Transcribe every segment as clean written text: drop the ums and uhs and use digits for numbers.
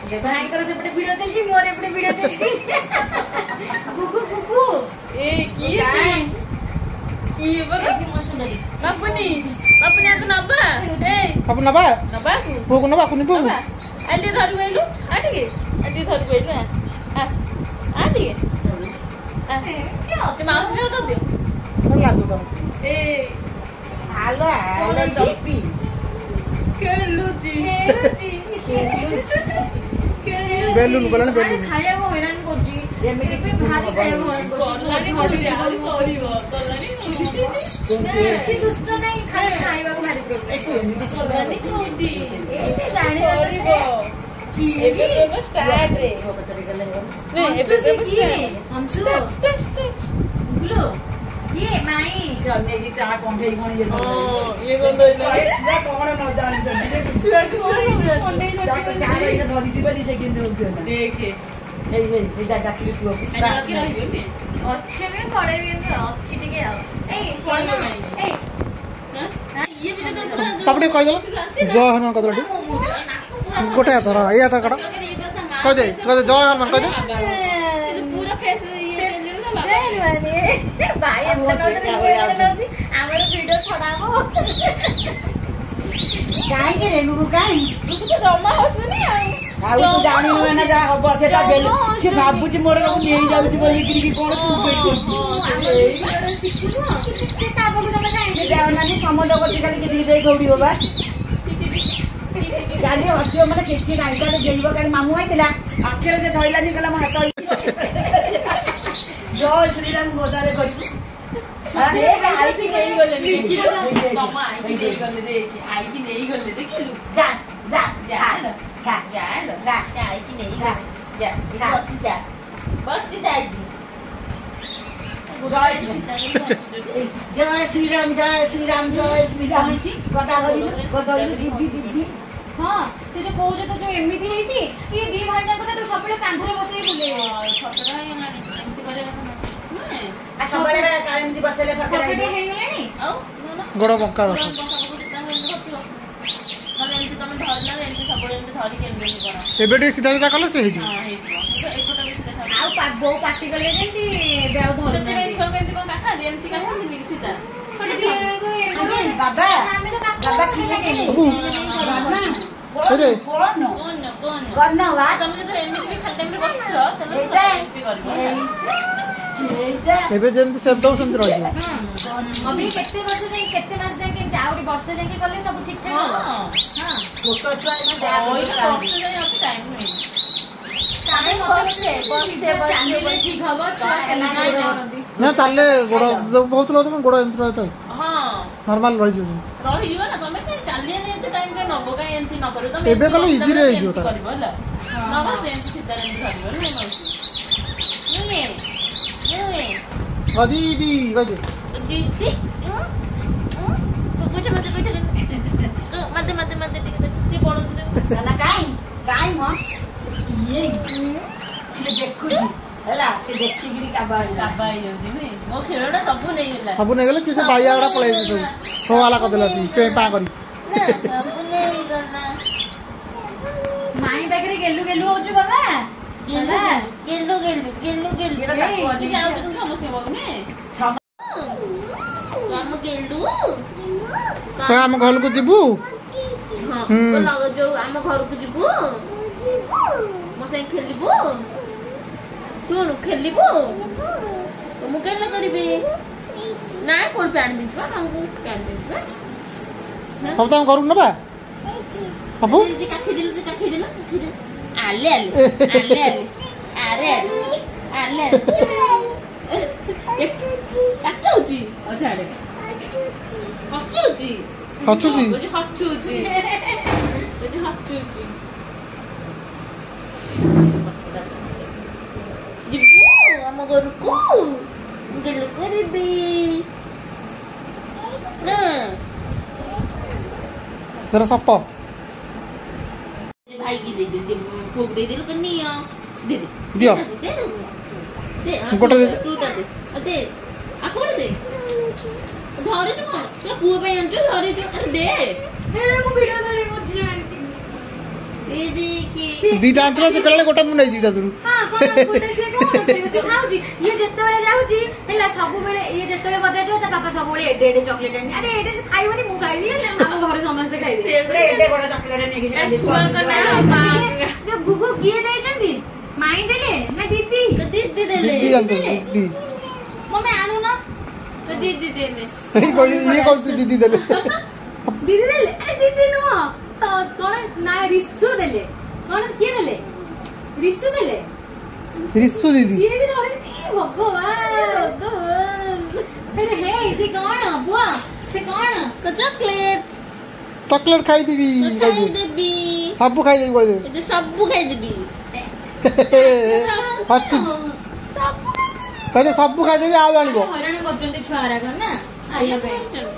भाईकर सेपटे वीडियो चलची मोर एपटे वीडियो चलची कुकु कुकु ए की बरे की मसुंदरी बापुनी आ तो नबा ए बापू नबा को नबा कुनी को आली धरु बैलु आटिके आली धरु बैलु आ आटिके के माउस ने कर दियो लागो तो ए हालो हालो चप्पी केलुजी बेलून बोलन बेलून खाया को हैरान करजी एमे भारी खाया को हैरान करजी अच्छी दुष्ट नहीं खाଇବା को भारी करजी एमिति करलानी कोजी एते जानि परबो की एबे स्टार्ट रे नहीं एबे हमसु गुलो ये माई जने की चा कोंढे कोन ये कोन दई ना कोन न जानि छुआ को कोंढे जा को चा रे धरि दिबली से किन होछ ना देखे हे जा डाकली तू एना लकी रहिबे में अच्छे में पड़े भी अच्छी टिके आ ए कोन ए हां ये भी तो पूरा तबडे कह दलो जय हनुमान कदलटी गोटे थरा ए थरा कटा कह दे जय हनुमान कह दे पूरा फेस ये माने भाई एतना नौजी हमर वीडियो छडाबो काहे के रे मुगु काहे मुगु तो जमा हसुनी आ तो जानि ना जा हबो सेटा बेल से भाबुची मोर को नेई जाउची बोली कि कोन तू बेल से ताबो को जमा जाई जाओ ना नि समझ गति खाली कि दे गौडी बाबा गाडी हसियो माने किछि नाही त जेइबो काली मामू आइतिला अक्षर से धइला नि कला म हाथ जय श्री राम गोदारे करी अरे आई की नहीं गले देखि मामा आई की नहीं गले देखि आई की नहीं गले देखिलु जा जा जा खा जा आई की नहीं गले जा बस सीधा जी जय श्री राम जय श्री राम जय श्री राम गोदा गरी गोदरी दीदी हां से जो कहू जे तो जो एमिति हेची ये दी भाई जाको तो सबले कांधरे बसई बुले छटरा एमिति करे आ सबले कांधी बसले फटरा पकड़े हे गेलेनी औ गोड़ बक्का रस एबेटे सीधा सीधा कले से हेजी आउ बो पार्टी कले जेंती बेउ धर ते छो केंती कोन काठा जेंती काठा नि सीधा बाबा बाबा की लगे अरे कोन कोन वा तुम जे एमिति भी खाली टाइम रे बसछ तने एमिति करबो एबे जेंती सब दो संत रही अभी केते वर्ष जाई केते मास जाई के आउरी वर्ष जाई के करले सब ठीक ठाक हो हां फोटो छुआ में जा ओई वर्ष जाई अब टाइम नहीं टाइम बससे चांदीले ठीक हबो ना चलले गोड़ बहुत लोग गोड़ यंत्र रहता हां नॉर्मल रही जो ना तमे के चालिए ने तो टाइम के नबो का एंती न करू तमे एबे कल इजी रे जो करबो होला न बस एंती सीधा रे धरिबो न मौसी नुए दीदी कहे दीदी बैठ मत ये बड़ो से ना काई म ये से देखु जी हला से देखि गिरी काबाई होजी ने मो खेलडा सब नहीं गेले किसे बाईआड़ा पळे सब सो वाला क देला सी पे पा करी ना सब नहीं गला माई बगरे गेलु होजु बाबा गेलु ठीक आउ तुम समझते हो ने हम गेलु तो हम घर को जिबू हां तो लग जो हम घर को जिबू मो से खेलिबू सुन खेलिबू तो मु केला करबी ना कोन पैन दिसबा हमको पैन दिसबा अब तो हम करू ना बा बाबू जी काखी दिलु आले काटौची अच्छा रे हसुची जिबू हम गरुको गेलु करबी ना तेरा सप्प भाई की दे फूक दे कन्या दे दियो दे गोटे दे टूटा दे आ कोड दे धरे जो कोन तो पुओ पे अंचो धरे जो अरे दे ए मो वीडियो धरे मो जी आंची दीटा आंतरा से कले गोटा मु नै जी दादू हां कोन गोटे से कोन से खाउजी ये जेतेबेले जाउजी हेला सब बेले ये जेतेबेले बदे जो ता पापा सब बेले एडे एडे चॉकलेट आनी अरे एडे से खाइबनी मु खाइबी हम घर समस्त खाइबे एडे बड़ा चॉकलेट ने कि छुआ को ना जो गुगु किए दे जंदी माई देले ना दीदी दीदी देले दीदी अंकल दीदी मम्मी आनु ना तो दीदी देले ये कौन सी दीदी देले दीदी देले अरे दीदी नो तो कौन ना रिसु देले कौन किए देले रिसु देले रिसु दीदी ये भी धरे थी भगवान अरे हे से कौन बुआ से कौन चॉकलेट चॉकलेट खाई देबी खाई देबी सब खाई देबी कोइ दे ये सब खाई देबी अच्छा कहते सब खाई देबी आ आनिबो हरण करचंती छुआरा को ना खाइया पे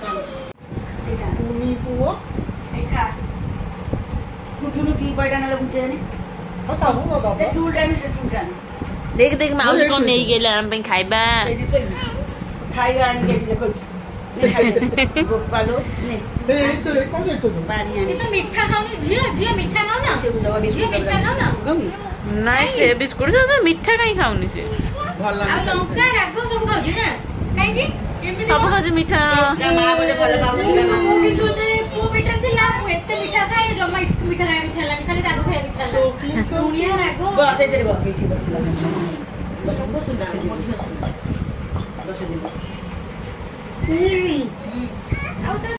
तुमी पुओ खा कुठुनु की बड़ा न लगुचे ने अच्छा हो दादा ते टूल टाइम से टूल टाइम देख देख माउस को नहीं गेले हम पे खाइबा खाइबा आनी के देखो गोपालो ने ए तो कौन से तो पानी ये आनी तो मीठा खाओ झियो मीठा खाओ ना से दवा बिस्कुट मीठा खाओ ना गमी नाइ से बिस्कुट से मीठा कहीं खाऊनी से भल आ लंका रागो सब खाउजी ना काई की सब कुछ मीठा मां बोले भल बाबू ମୁଁ କିନ୍ତୁ ଯେ ପୁଅ ପେଟରେ ଥିଲା ମୁଁ ଏତେ ମିଠା ଖାଏ ଜମା ମିଠା ଖାଇବାକୁ ଇଚ୍ଛା ହେଲାନି ଖାଲି ରାଗ ଖାଇବାକୁ ଇଚ୍ଛା ହେଲା ଲୁଣିଆ ରାଗ बस इधर बस पीछे बस ସବୁ ସୁନ୍ଦର बस इधर ଆଉ ତ